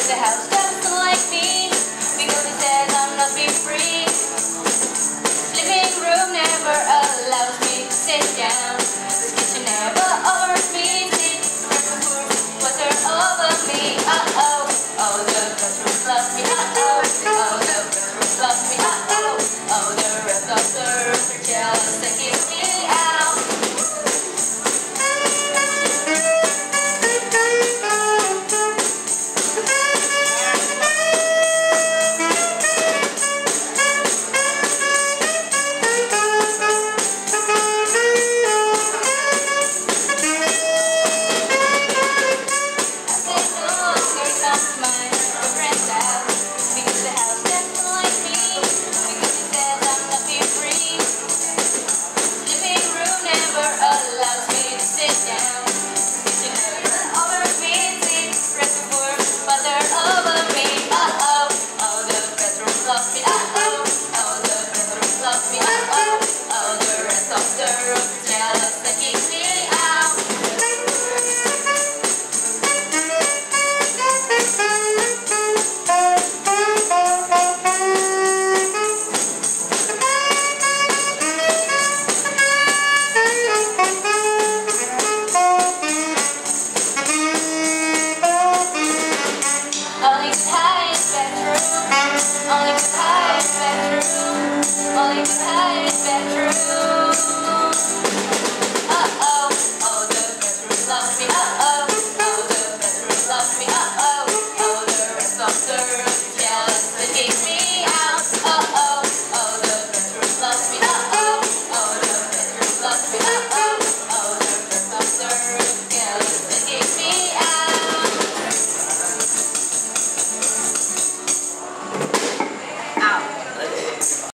the house doesn't like me because it says I'm not being free. Living room never allows me to sit down. This kitchen never offers me tea. Water over me. Uh-oh. Oh, the bedroom loves me. Uh-oh. Oh, the bedroom loves me. Uh-oh. Oh, the rest of the rooms are jealous and kick me out. Oh, the rest of the